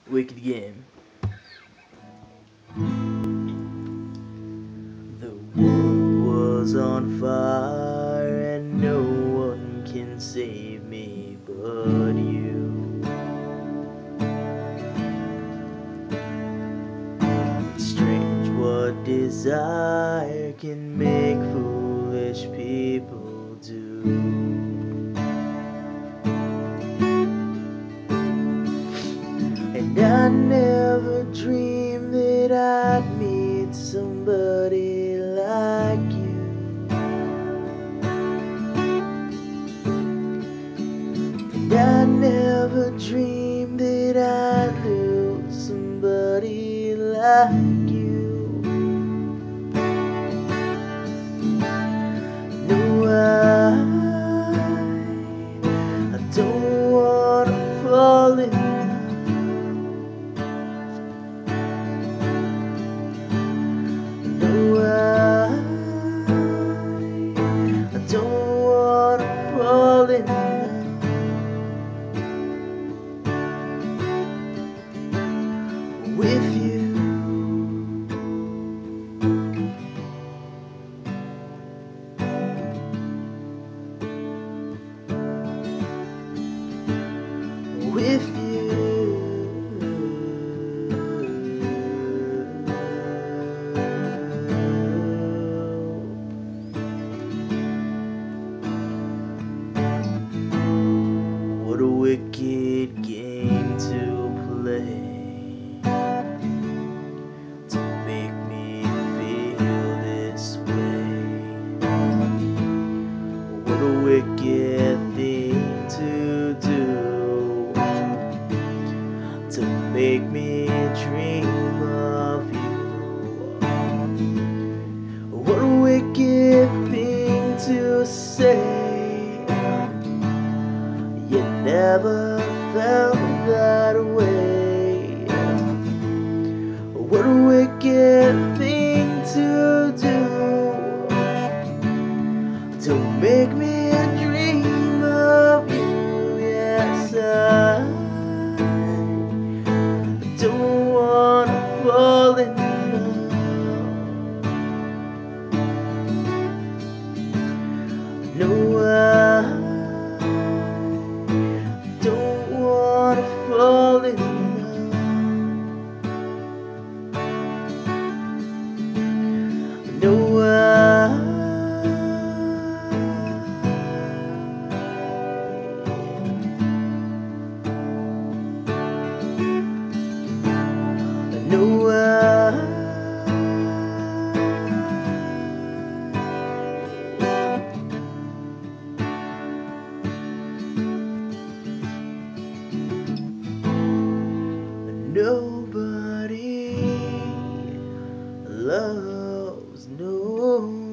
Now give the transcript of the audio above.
Wicked game. The world was on fire and no one can save me but you. It's strange what desire can make foolish people do. And I never dreamed that I'd meet somebody like you. And I never dreamed that I'd lose somebody like you. No, I don't wanna fall in love. No, I don't wanna fall in love with you. With you. What a wicked game to play, to make me feel this way. What a wicked thing to do, to make me dream of you. What a wicked thing to say. You never felt that way. What a wicked thing to do, to make me dream of you. Yes, I don't wanna fall in love. No, I don't wanna fall in love. No, no, nobody loves nobody.